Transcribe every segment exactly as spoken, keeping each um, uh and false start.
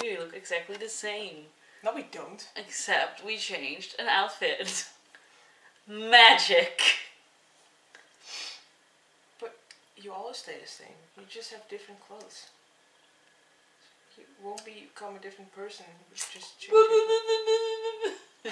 We look exactly the same. No, we don't. Except we changed an outfit. Magic. But you always stay the same. You just have different clothes. You won't become a different person. You just change it.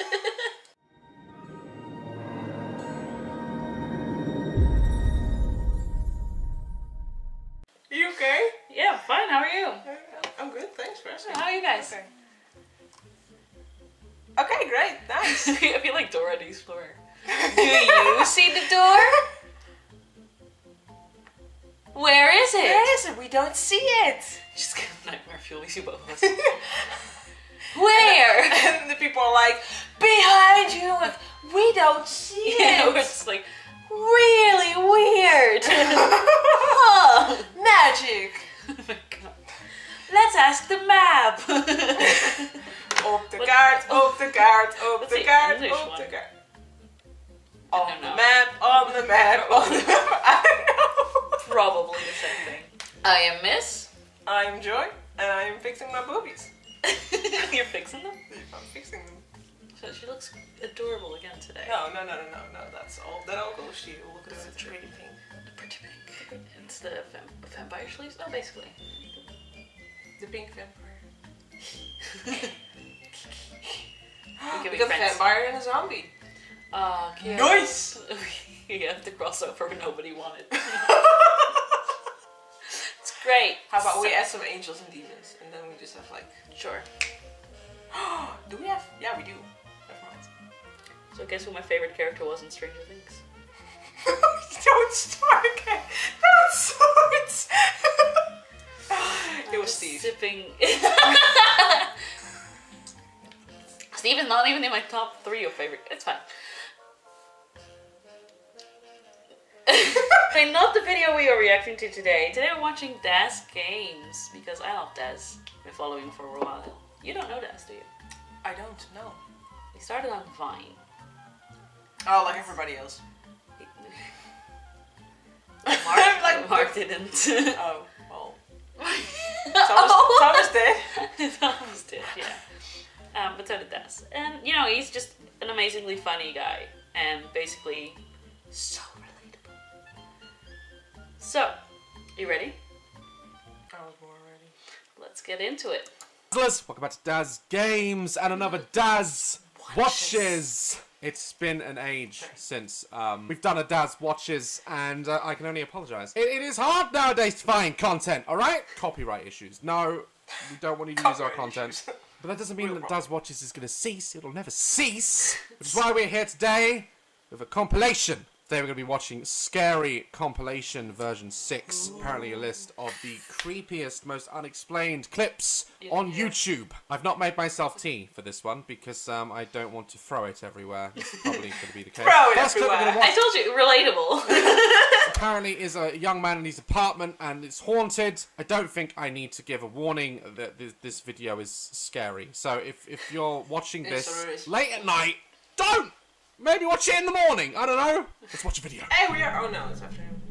Are you okay? Yeah, fine. How are you? I'm good. Thanks for asking. How are you guys? Okay. Okay, great. Nice. I feel like Dora the Explorer. Do you see the door? Where is it? Where is it? We don't see it. Just get a nightmare fuel. We see both of us. Where? And the people are like, behind you. Like, we don't see Yeah, it. we're just like, really weird. Huh. Magic. Oh my god. Let's ask the map. Op the What- kaart, op the kaart, op What's the the kaart, English op one? the kaart. I On don't the know. map, on the map, on the map. I don't know. Probably the same thing. I am Miss. I'm Joy, and I'm fixing my boobies. You're fixing them? I'm fixing them. So she looks adorable again today. No, no, no, no, no, no. That's all. That all goes to you. Look at the pretty pink. The pretty pink. It's the vam vampire sleeves? No, basically. The pink vampire. We can We be got a friends. vampire and a zombie. Oh, cute. Nice! You have the crossover nobody wanted. It's great. How about So- we add some angels and demons, and then we just have like. Sure. Do we have? Yeah, we do. Never mind. So guess who my favorite character was in Stranger Things? Don't start again. Don't start. It was Steve. Sipping. Steve is not even in my top three of favorite. It's fine. Okay, not the video we are reacting to today. Today we're watching Daz Games because I love Daz. Been following him for a while. You don't know Daz, do you? I don't know. He started on Vine. Oh, like everybody else. Mark, Like- Mark didn't. Oh, well. Thomas, Thomas did. Thomas did, yeah. Um, but so did Daz. And, you know, he's just an amazingly funny guy. And basically, so relatable. So, you ready? I was more ready. Let's get into it. Welcome back to Daz Games and another Daz Watches. Watches. It's been an age since um, we've done a Daz Watches, and uh, I can only apologise. It, it is hard nowadays to find content, alright? Copyright issues. No, we don't want you to use our Copyright content. issues. But that doesn't mean Real that problem. Daz Watches is going to cease. It'll never cease. Which is why we're here today with a compilation. Today we're going to be watching Scary Compilation version six. Ooh. Apparently a list of the creepiest, most unexplained clips Yeah. on YouTube. I've not made myself tea for this one because um, I don't want to throw it everywhere. This is probably going to be the case. Throw it First clip we're everywhere. gonna I watch told you, relatable. apparently is a young man in his apartment and it's haunted. I don't think I need to give a warning that this, this video is scary. So if, if you're watching Yes, this there is. late at night, don't! Maybe watch it in the morning. I don't know. Let's watch a video. Hey, we are. Oh no, it's afternoon.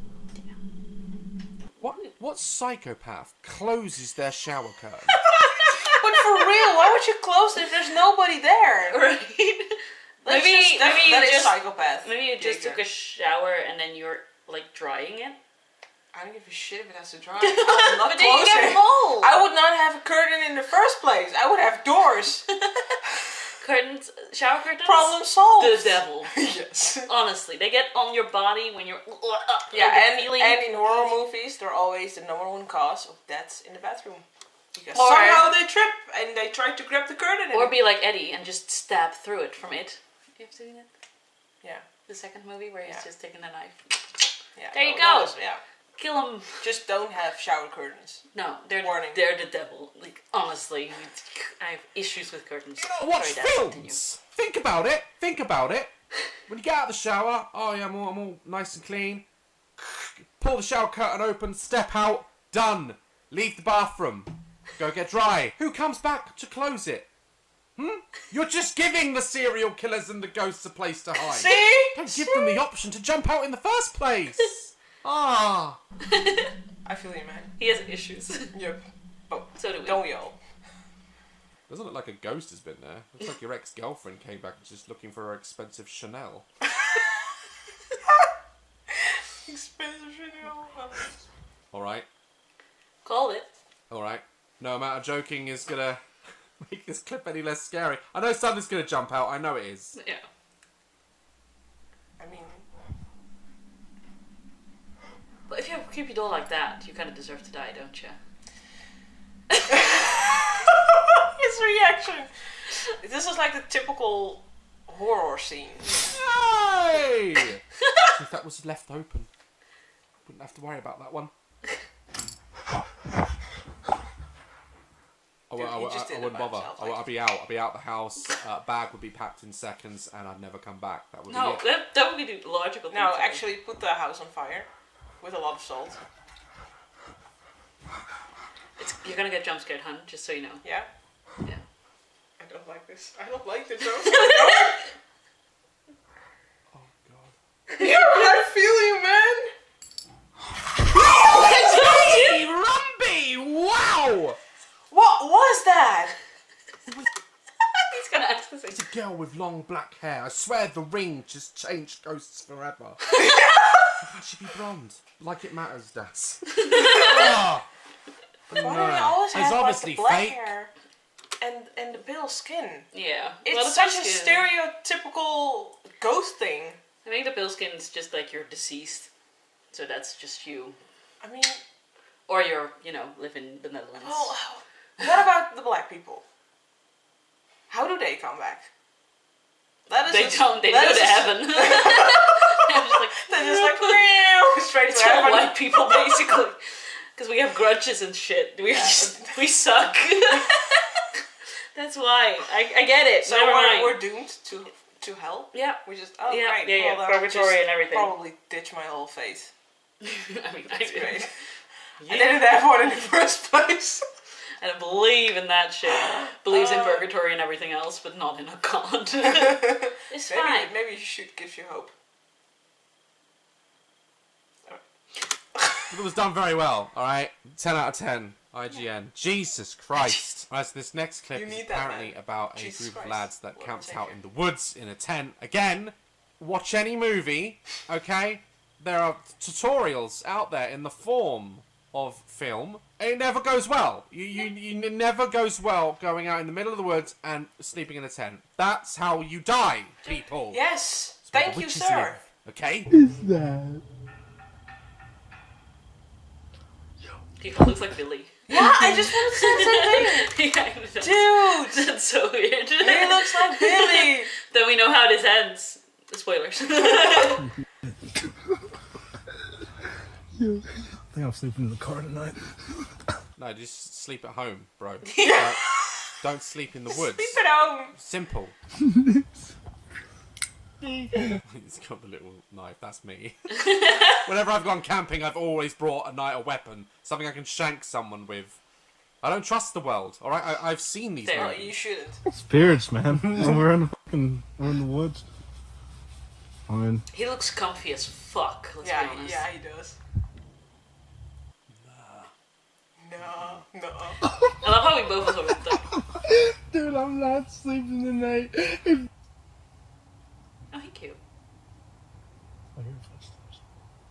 What what psychopath closes their shower curtain? But for real, why would you close it if there's nobody there? Right? That's Maybe- just, that, maybe you that is just- psychopath. Maybe you just behavior. took a shower and then you're, like, drying it. I don't give a shit if it has to dry. I would not But then you close get it. mold. I would not have a curtain in the first place. I would have doors. Curtains, shower curtains? Problem solved. The devil. Yes. Honestly, they get on your body when you're uh, Yeah, like the and, feeling. and in horror movies, they're always the number one cause of deaths in the bathroom. Because Or- somehow they trip and they try to grab the curtain. Or and be like Eddie and just stab through it from it. You have seen it? yeah, The second movie where he's Yeah. just taking a knife. yeah. There you no, go. no, it's- yeah, Kill him. just don't have shower curtains. No, they're Warning. they're the devil. Like honestly, I have issues with curtains. Watch Sorry, Dad, continue. films. Think about it. Think about it. When you get out of the shower, oh yeah, I'm all, I'm all nice and clean. Pull the shower curtain open, step out, done. Leave the bathroom. Go get dry. Who comes back to close it? Hmm? You're just giving the serial killers and the ghosts a place to hide. See? Don't give them the option to jump out in the first place. Ah. I feel you, man. He has issues. Yep. Oh, So do we. don't we all? Doesn't look like a ghost has been there. Looks like your ex-girlfriend came back just looking for her expensive Chanel. Expensive Chanel. Alright. Called it. Alright. No amount of joking is gonna make this clip any less scary. I know something's gonna jump out. I know it is. Yeah. I mean... But if you have a creepy doll like that, you kind of deserve to die, don't you? His reaction. This is like the typical horror scene. Hey! If that was left open, wouldn't have to worry about that one. I, Dude, I, I, he I, just I did it wouldn't by bother. himself, I, like- I'd be out. I'd be out the house. Uh, bag would be packed in seconds, and I'd never come back. That would No, be it. that, that would be the logical thing No, to do. actually put the house on fire. With a lot of salt. It's, you're gonna get jump scared, hun, just so you know. Yeah? Yeah. I don't like this. I don't like this. Oh god. Yeah, I feel you, man! Hey, Rumby! Wow! What was that? He's gonna ask us. It's a girl with long black hair. I swear the ring just changed ghosts forever. Why should be blonde? Like it matters, Das. Oh, Why no. do they always It's have like, obviously the black fake. hair and, and the pale skin? Yeah. It's well, the such pale a skin- stereotypical ghost thing. I think the pale skin's just like you're deceased. So that's just you. I mean, Or you're, you know, live in the Netherlands. well, what about the black people? How do they come back? That is They a- don't, they that go is to a- heaven. They're just like, They're just like, meow, straight it's to all heaven. white people, basically. Because we have grudges and shit. We just, we suck. That's why. I, I get it. So Never we're, mind. we're doomed to to hell? Yeah. We just, oh Yeah, great. yeah, yeah, Well, then I'll purgatory just and everything. probably ditch my whole faith. I mean, I That's do. great. Yeah. I didn't have one in the first place. I don't believe in that shit. Believes in Uh, purgatory and everything else, but not in a god. It's maybe, fine. maybe you should give you hope. It was done very well, alright? ten out of ten. I G N. Jesus Christ. Alright, so this next clip You is need that, apparently man. about a Jesus group of Christ. lads that What a camps out taker. in the woods in a tent. Again, watch any movie, okay? There are tutorials out there in the form of film. It never goes well. You, you, you it never goes well going out in the middle of the woods and sleeping in a tent. That's how you die, people. Yes. It's where Thank the you, witches sir. live, okay? is that? He looks like Billy. Yeah, I just wanted to say the same thing. Yeah, I know. Dude, That's so weird. he looks like Billy. Then we know how this ends. Spoilers. I think I'm sleeping in the car tonight. No, just sleep at home, bro. don't, don't sleep in the woods. Sleep at home. Simple. He's got the little knife, that's me. Whenever I've gone camping, I've always brought a knife, a weapon, something I can shank someone with. I don't trust the world, alright? I- I've seen these Fair. Well, movies. you shouldn't. Spirits, man. we're in the fucking, we're in the woods. I mean, He looks comfy as fuck, let's be Yeah, honest. yeah, he does. No, no. I love how we both sort of like, dude, I'm not sleeping tonight. If... oh, he cute. I hear footsteps.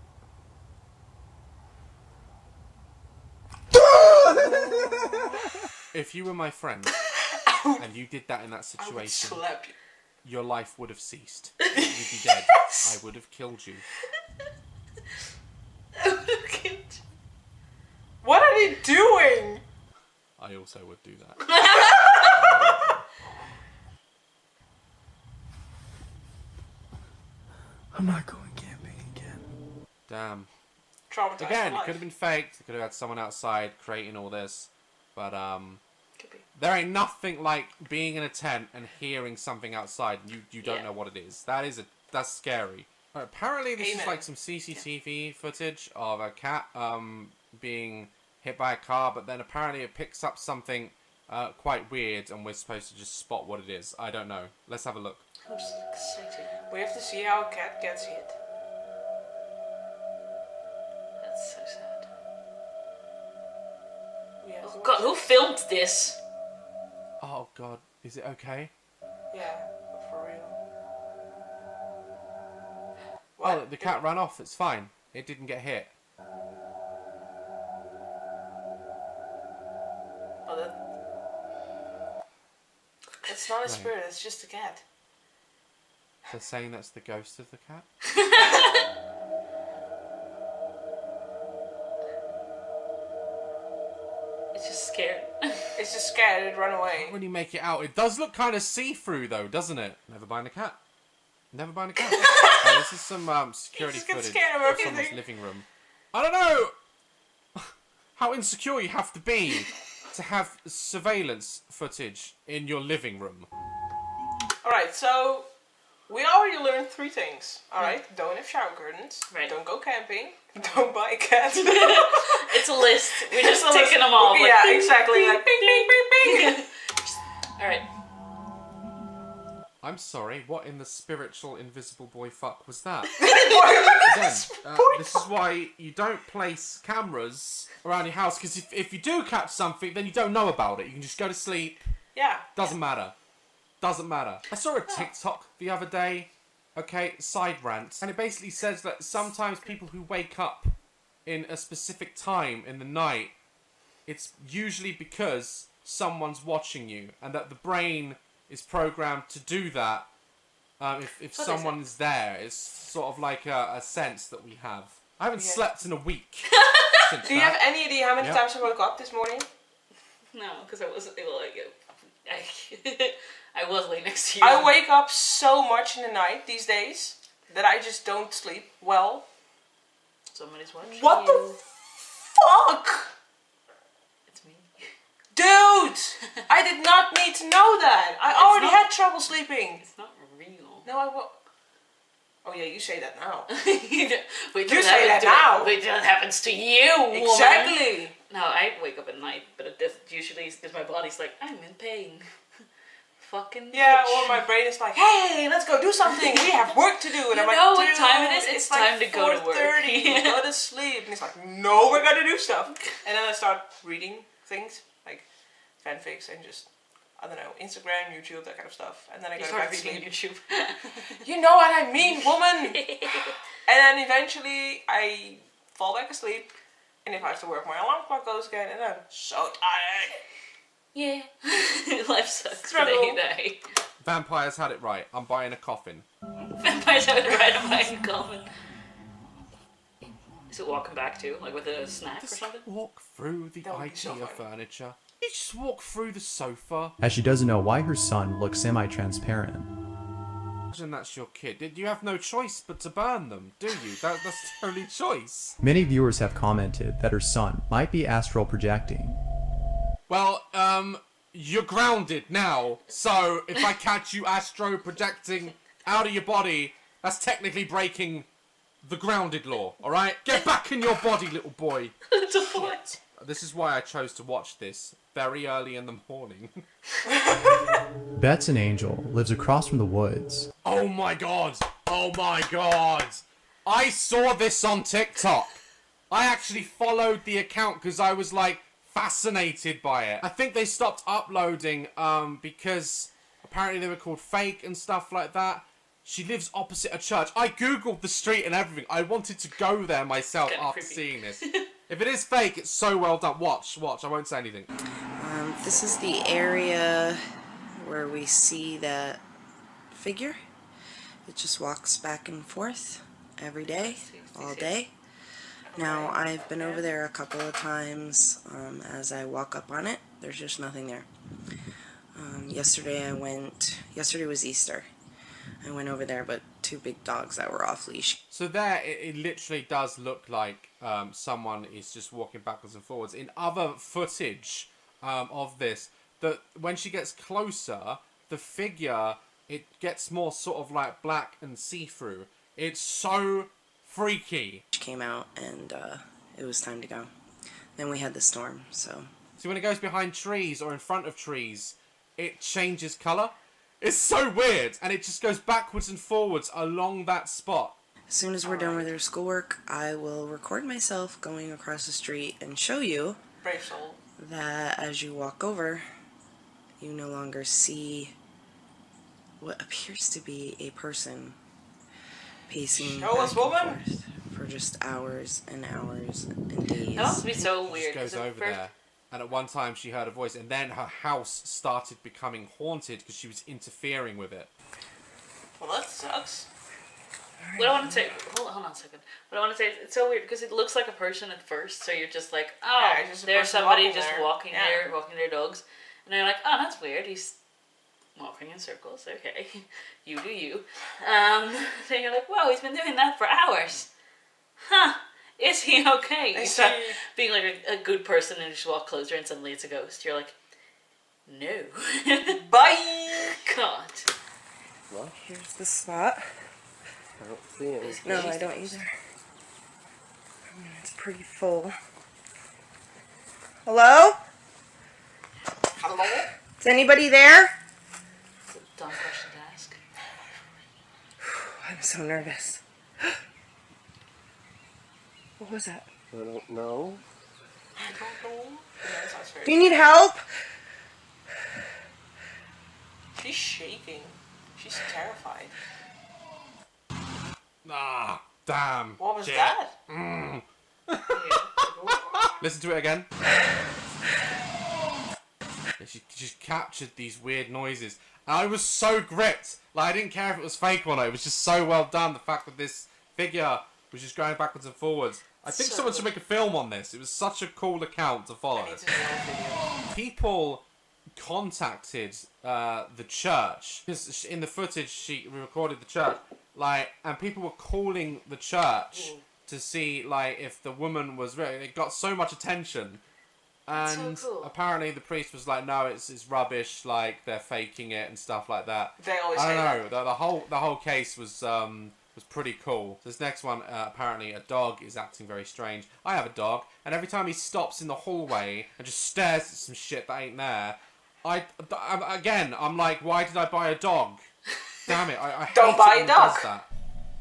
If you were my friend, and you did that in that I would situation, slap you. your life would have ceased. You'd be dead. I would have killed you. Cute. What are they doing? I also would do that. I'm not going camping again. Damn. Traumatized Again, for it life. could have been faked. It could have had someone outside creating all this. But, um... Could be. there ain't nothing like being in a tent and hearing something outside and you, you don't Yeah. know what it is. That is a that's scary. Uh, apparently this is Amen. like some C C T V footage of a cat um being hit by a car, but then apparently it picks up something uh, quite weird and we're supposed to just spot what it is. I don't know. Let's have a look. I'm just excited. We have to see how a cat gets hit. That's so sad. We have Oh to god, watch who filmed this? Oh God, is it okay? Yeah, for real. Oh, What? the cat ran off. It's fine. It didn't get hit. Oh, that... It's not a Right. spirit, it's just a cat. So saying that's the ghost of the cat? It's just scared. It's just scared, it run away. When you make it out, it does look kind of see-through though, doesn't it? Never buying a cat. Never buying a cat. Oh, this is some um, security You just get footage scared of of someone's everything. living room. I don't know how insecure you have to be to have surveillance footage in your living room. Alright, so we already learned three things. Alright, don't have shower curtains. Right. Don't go camping. Don't buy a cat. It's a list. We're just It's a ticking list. them off. Like, Yeah, bing, exactly. bing, Like bing, bing, bing, bing. Alright. I'm sorry, what in the spiritual invisible boy fuck was that? Again, Again, uh, this is why you don't place cameras around your house, because if, if you do catch something, then you don't know about it. You can just go to sleep. Yeah. Doesn't matter. Doesn't matter. I saw a TikTok the other day, okay, side rant, and it basically says that sometimes people who wake up in a specific time in the night, it's usually because someone's watching you, and that the brain is programmed to do that um, if, if What is someone is there. It's sort of like a, a sense that we have. I haven't Yeah. slept in a week. since Do you that. have any idea how many Yeah. times I woke up this morning? No, because I wasn't able to like I, I was laying next to you. I wake up so much in the night these days that I just don't sleep well. Somebody's watching What you. the fuck? It's me. Dude! I did not need to know that. I It's already not- had trouble sleeping. It's not real. No, I will. Oh yeah, you say that now. Wait, You that say that happens to- now. Wait, that happens to you, woman. Exactly. No, I wake up at night, but it does usually because my body's like, I'm in pain. Fucking Yeah, bitch. or my brain is like, hey, let's go do something. We have work to do. And You I'm like, know what dude, time it is? It's like time to go to work. four thirty. Go to sleep. And he's like, no, we're gonna do stuff. And then I start reading things like fanfics and just, I don't know, Instagram, YouTube, that kind of stuff. And then I You go start back to reading sleep. YouTube. You know what I mean, woman. And then eventually I fall back asleep. And if I have to work, my alarm clock goes again, and I'm so tired. Yeah. Life sucks Struggle. today, day. Vampires had it right. I'm buying a coffin. Vampires have it right on my common. Is it walking back too? Like with a snack or Just something? walk through the That would be so IKEA funny. furniture. You just walk through the sofa. As she doesn't know why her son looks semi-transparent. Imagine that's your kid. Did you have no choice but to burn them, do you? That, that's the only choice. Many viewers have commented that her son might be astral projecting. Well, um, you're grounded now. So if I catch you astro projecting out of your body, that's technically breaking the grounded law. All right, get back in your body, little boy. Little boy. This is why I chose to watch this very early in the morning. Bet's an angel, lives across from the woods. Oh my god! Oh my god! I saw this on TikTok. I actually followed the account because I was like fascinated by it. I think they stopped uploading um because apparently they were called fake and stuff like that. She lives opposite a church. I googled the street and everything. I wanted to go there myself Kinda after creepy. seeing this. If it is fake, it's so well done. Watch, watch. I won't say anything. Um, this is the area where we see that figure. It just walks back and forth every day, all day. Now, I've been over there a couple of times. Um, as I walk up on it, there's just nothing there. Um, yesterday I went, yesterday was Easter. I went over there, but two big dogs that were off leash. So there, it, it literally does look like um, someone is just walking backwards and forwards. In other footage um, of this, that when she gets closer, the figure, it gets more sort of like black and see-through. It's so freaky. Came out and uh, it was time to go. Then we had the storm, so. So when it goes behind trees or in front of trees, it changes colour. It's so weird, and it just goes backwards and forwards along that spot. As soon as we're done with our schoolwork, I will record myself going across the street and show you Brave soul. that as you walk over, you no longer see what appears to be a person pacing Show us, back woman. and forth for just hours and hours and days. That must be so She weird. just goes 'cause at over first- there, and at one time she heard a voice, and then her house started becoming haunted because she was interfering with it. Well, that sucks. What I want to say, hold, hold on a second. What I want to say is, it's so weird because it looks like a person at first, so you're just like, oh, Yeah, it's just a there's person somebody walking just there. walking Yeah. there, walking their dogs, and then you're like, oh, that's weird. He's walking in circles. Okay, you do you. Um, then you're like, whoa, he's been doing that for hours. Huh? Is he okay? You Is start he- being like a, a good person and you just walk closer, and suddenly it's a ghost. You're like, no. Bye! God. What? Here's the spot. I don't see him. No, I don't either. It's pretty full. Hello? Hello? Is anybody there? It's a dumb question to ask. I'm so nervous. What was that? I don't know. I don't know. Yeah, that sounds Do very... you need help? She's shaking. She's terrified. Ah, damn. What was shit. that? Mm. Yeah. Listen to it again. Yeah, she just captured these weird noises. And I was so gripped. Like, I didn't care if it was fake or not. It was just so well done. The fact that this figure was just going backwards and forwards. I think So someone should good. make a film on this. It was such a cool account to follow. I need to know a video. People contacted uh, the church. Because in the footage, she recorded the church. Like, and people were calling the church Mm. to see, like, if the woman was real. It got so much attention. And so cool. apparently the priest was like, no, it's, it's rubbish, like, they're faking it and stuff like that. They always I say don't that. know, the, the whole the whole case was um, was pretty cool. This next one, uh, apparently a dog is acting very strange. I have a dog, and every time he stops in the hallway and just stares at some shit that ain't there, I, I again, I'm like, why did I buy a dog? Damn it, I, I Don't hate buy it a when he dog. does that.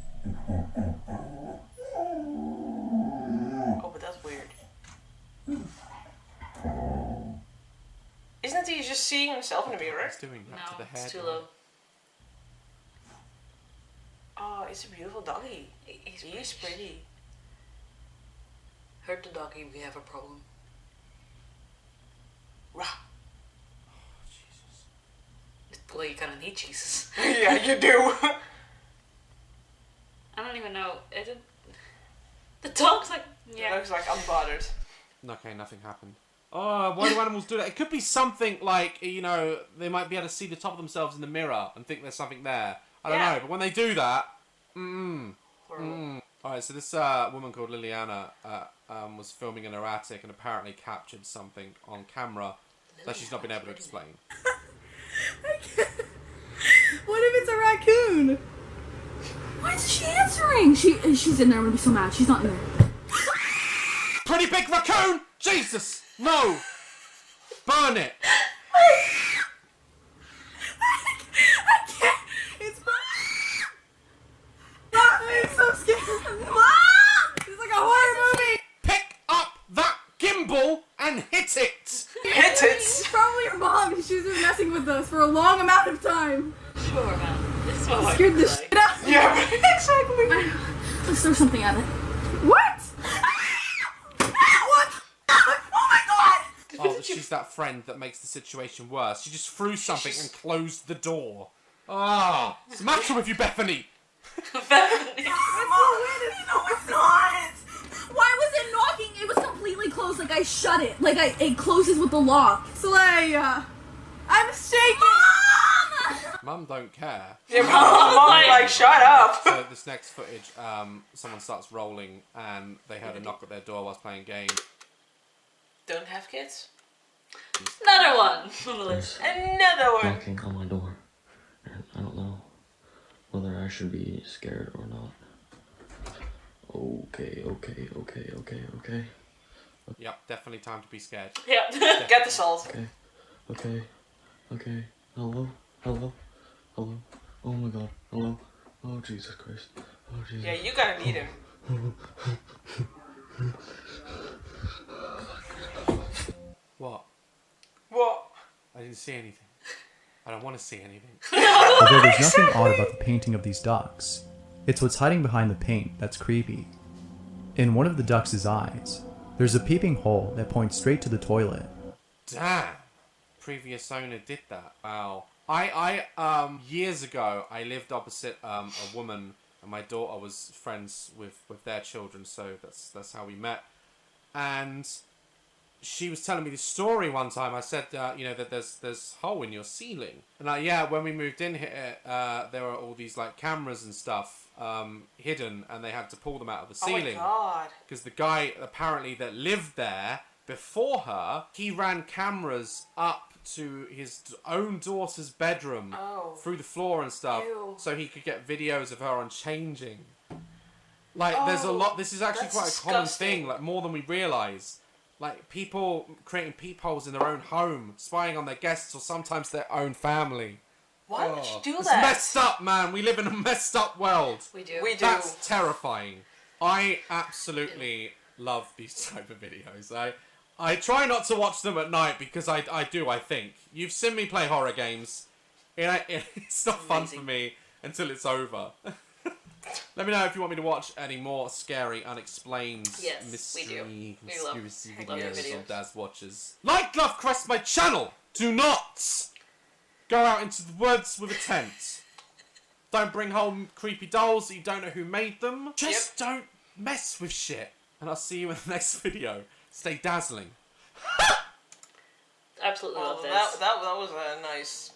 Oh, but that's weird. Isn't he just seeing himself in the mirror? He's doing that to No, the head. it's too low. Oh, it's a beautiful doggy. He's He's pretty. Hurt the doggy, we have a problem. Rah. Well, you kind of need Jesus. Yeah, you do. I don't even know. Is it... The dog's like, It yeah. looks like unbothered. Okay, nothing happened. Oh, why do animals do that? It could be something like, you know, they might be able to see the top of themselves in the mirror and think there's something there. I don't Yeah. know, but when they do that, mm, Horrible. mm. Alright, so this uh, woman called Liliana uh, um, was filming in her attic and apparently captured something on camera that she's not been able to explain. What if it's a raccoon? Why isn't she answering? She she's in there. I'm gonna be so mad. She's not in there. Pretty big raccoon! Jesus! No! Burn it! I can't. It's I'm so scared. Mom! It's like a horror movie. Pick up that gimbal and hit it! Hit It's it! probably your mom. She's been messing with us for a long amount of time. Sure, man. This is what I Scared the like. shit out of me. Yeah, exactly. Let's throw something at it. What? What? Oh my god! Oh, she's that friend that makes the situation worse. She just threw something and closed the door. Ah, what's the matter with you, Bethany? Bethany. No, it's not. Why was it knocking? It was completely closed. Like I shut it. Like I, it closes with the lock. Slaya, I'm shaking. Mom! Mum don't care. Your mom, mom, like, shut up. So this next footage, um, someone starts rolling and they heard a knock at their door whilst playing games. Don't have kids? Another one on the list. Another one. Knocking on my door, and I don't know whether I should be scared or not. Okay, okay, okay, okay, okay, Yep, definitely time to be scared. Yeah. Get the salt. okay, okay, okay. Hello, hello, hello. Oh my God, hello. Oh Jesus Christ. Oh Jesus. Yeah, you gotta need him. What? What? I didn't see anything. I don't want to see anything. Although there's nothing odd about the painting of these ducks, it's what's hiding behind the paint that's creepy. In one of the ducks' eyes, there's a peeping hole that points straight to the toilet. Damn. Previous owner did that. Wow. I, I, um, years ago, I lived opposite, um, a woman, and my daughter was friends with, with their children, so that's, that's how we met. And she was telling me this story one time. I said, uh, you know, that there's there's a hole in your ceiling. And like, yeah, when we moved in here, uh, there were all these like cameras and stuff um, hidden, and they had to pull them out of the ceiling. Oh my god. Because the guy apparently that lived there before her, he ran cameras up to his own daughter's bedroom Oh. through the floor and stuff, Ew. so he could get videos of her on changing. Like, there's a Oh, lot. This is actually that's quite a common disgusting. thing, like more than we realise. Like, people creating peepholes in their own home, spying on their guests or sometimes their own family. Why Oh, would you do it's that? messed up, man. We live in a messed up world. We do. We do. That's terrifying. I absolutely love these type of videos. I I try not to watch them at night because I, I do, I think. You've seen me play horror games. It, it, it's not fun Amazing. for me until it's over. Let me know if you want me to watch any more scary, unexplained, Yes, we mystery, do. We love- conspiracy love your videos videos. on Daz Watches. Like, love, crest my channel! Do not go out into the woods with a tent. Don't bring home creepy dolls that you don't know who made them. Just don't mess with shit. And I'll see you in the next video. Stay dazzling. Absolutely Well, love this. that, that, that was a nice...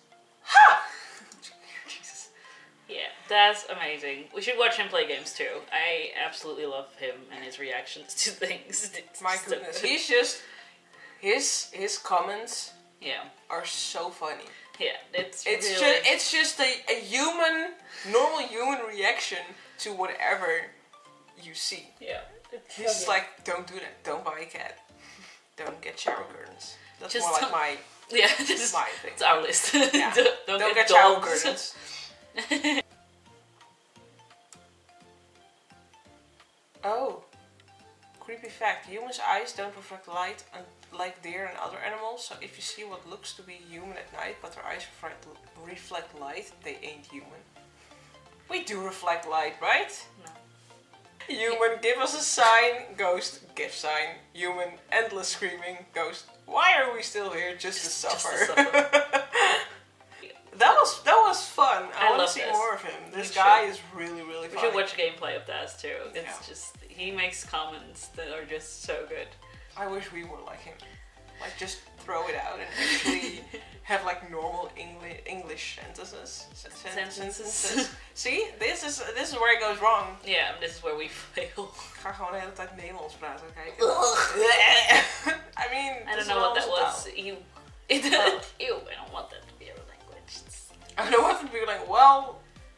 Jesus. Yeah, that's amazing. We should watch him play games too. I absolutely love him and his reactions to things. It's My so goodness. good. He's just... His his comments Yeah, are so funny. yeah. It's It's really... just it's just a, a human, normal human reaction to whatever you see. yeah. It's so He's good. like, don't do that. Don't buy a cat. Don't get shower curtains. That's Just more like don't- my yeah, this is my thing. it's our list. Yeah. don't, don't, Don't get, get shower dolls. curtains. Oh, creepy fact: humans' eyes don't reflect light un- like deer and other animals. So if you see what looks to be human at night, but their eyes reflect, reflect light, they ain't human. We do reflect light, right? No. Human, give us a sign. Ghost, gift sign. Human, endless screaming. Ghost, why are we still here just, Just- to just suffer? to suffer. That was that was fun. I, I want love to see this. more of him. This We guy should. is really really We funny. should watch gameplay of that too. It's Yeah. just he makes comments that are just so good. I wish we were like him. Like just throw it out and actually have like normal English English sentences. Sen- sen- Sentences. See, this is this is where it goes wrong. Yeah, this is where we fail. Ik ga gewoon de hele tijd Nederlands praten. Kijken. I mean, I this don't know what is that onze was. taal. Ew. It, ew, I don't want that to be a language. It's- I don't want to be like, well,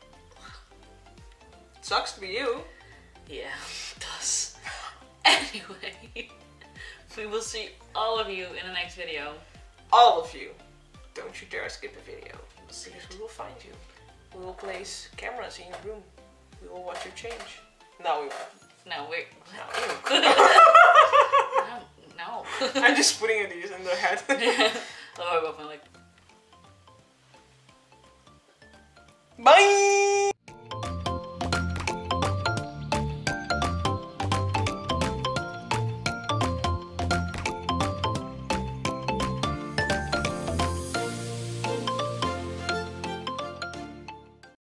it sucks to be you. Yeah, it does. Anyway, we will see all of you in the next video. All of you. Don't you dare skip a video. We'll see Because we will find you. We will place cameras in your room. We will watch you change. No, we won't. No, we're... No. Ew. no, no. I'm just putting these in their head. Oh, I will be like... Bye!